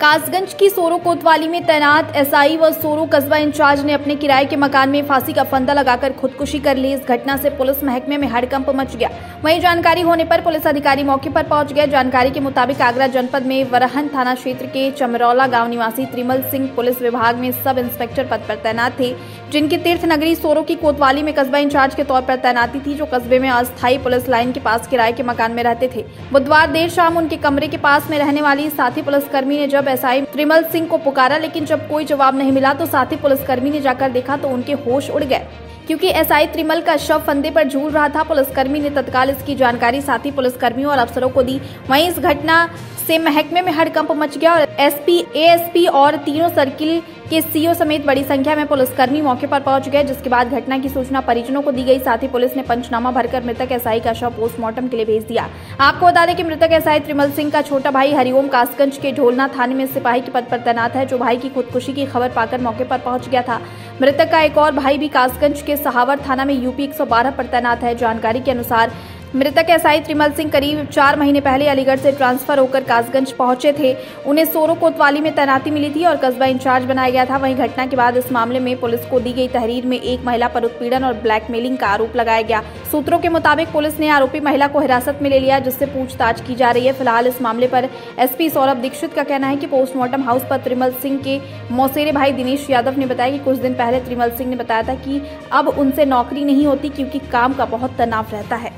कासगंज की सोरो कोतवाली में तैनात एसआई व सोरो कस्बा इंचार्ज ने अपने किराए के मकान में फांसी का फंदा लगाकर खुदकुशी कर ली। इस घटना से पुलिस महकमे में हड़कंप मच गया। वहीं जानकारी होने पर पुलिस अधिकारी मौके पर पहुंच गए। जानकारी के मुताबिक आगरा जनपद में वरहन थाना क्षेत्र के चमरौला गांव निवासी त्रिमल सिंह पुलिस विभाग में सब इंस्पेक्टर पद पर तैनात थे, जिनकी तीर्थ नगरी सोरो की कोतवाली में कस्बा इंचार्ज के तौर पर तैनाती थी, जो कस्बे में अस्थायी पुलिस लाइन के पास किराए के मकान में रहते थे। बुधवार देर शाम उनके कमरे के पास में रहने वाली साथी पुलिसकर्मी ने जब एसआई त्रिमल सिंह को पुकारा, लेकिन जब कोई जवाब नहीं मिला तो साथी पुलिसकर्मी ने जाकर देखा तो उनके होश उड़ गए, क्योंकि एसआई त्रिमल का शव फंदे पर झूल रहा था। पुलिसकर्मी ने तत्काल इसकी जानकारी साथी पुलिसकर्मियों और अफसरों को दी। वहीं इस घटना से महकमे में हड़कंप मच गया और एसपी, एएसपी और तीनों सर्किल के सीओ समेत बड़ी संख्या में पुलिसकर्मी मौके पर पहुंच गए, जिसके बाद घटना की सूचना परिजनों को दी गई। साथ ही पुलिस ने पंचनामा भरकर मृतक एसआई का शव पोस्टमार्टम के लिए भेज दिया। आपको बता दें कि मृतक एसआई त्रिमल सिंह का छोटा भाई हरिओम कासगंज के ढोलना थाने में सिपाही के पद पर तैनात है, जो भाई की खुदकुशी की खबर पाकर मौके पर पहुंच गया था। मृतक का एक और भाई भी कासगंज के सहावर थाना में यूपी 112 पर तैनात है। जानकारी के अनुसार मृतक एसआई त्रिमल सिंह करीब 4 महीने पहले अलीगढ़ से ट्रांसफर होकर कासगंज पहुंचे थे। उन्हें सोरो कोतवाली में तैनाती मिली थी और कस्बा इंचार्ज बनाया गया था। वहीं घटना के बाद इस मामले में पुलिस को दी गई तहरीर में एक महिला पर उत्पीड़न और ब्लैकमेलिंग का आरोप लगाया गया। सूत्रों के मुताबिक पुलिस ने आरोपी महिला को हिरासत में ले लिया, जिससे पूछताछ की जा रही है। फिलहाल इस मामले पर एसपी सौरभ दीक्षित का कहना है कि पोस्टमार्टम हाउस पर त्रिमल सिंह के मौसेरे भाई दिनेश यादव ने बताया कि कुछ दिन पहले त्रिमल सिंह ने बताया था कि अब उनसे नौकरी नहीं होती, क्योंकि काम का बहुत तनाव रहता है।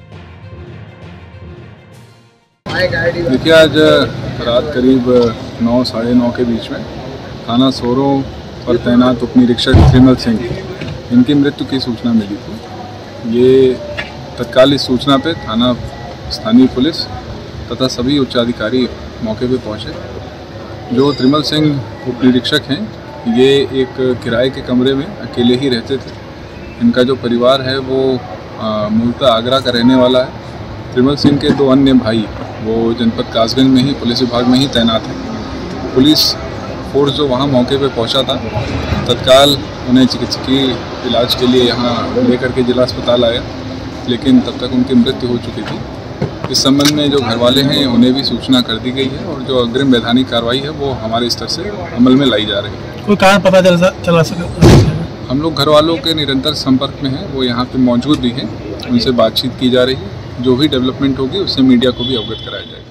देखिए, आज रात करीब 9 साढ़े 9 के बीच में थाना सोरो पर तैनात उप निरीक्षक त्रिमल सिंह इनकी मृत्यु की सूचना मिली थी। ये तत्काल इस सूचना पे थाना स्थानीय पुलिस तथा सभी उच्चाधिकारी मौके पे पहुंचे। जो त्रिमल सिंह उप निरीक्षक हैं, ये एक किराए के कमरे में अकेले ही रहते थे। इनका जो परिवार है वो मूलतः आगरा का रहने वाला है। त्रिमल सिंह के 2 अन्य भाई वो जनपद कासगंज में ही पुलिस विभाग में ही तैनात है। पुलिस फोर्स जो वहाँ मौके पे पहुँचा था, तत्काल उन्हें चिकित्सकीय इलाज के लिए यहाँ लेकर के जिला अस्पताल आया, लेकिन तब तक उनकी मृत्यु हो चुकी थी। इस संबंध में जो घरवाले हैं उन्हें भी सूचना कर दी गई है और जो अग्रिम वैधानिक कार्रवाई है वो हमारे स्तर से अमल में लाई जा रही है। कोई कारण पता चला सके? हम लोग घरवालों के निरंतर संपर्क में हैं, वो यहाँ पे मौजूद भी हैं, उनसे बातचीत की जा रही है। जो भी डेवलपमेंट होगी उससे मीडिया को भी अवगत कराया जाएगा।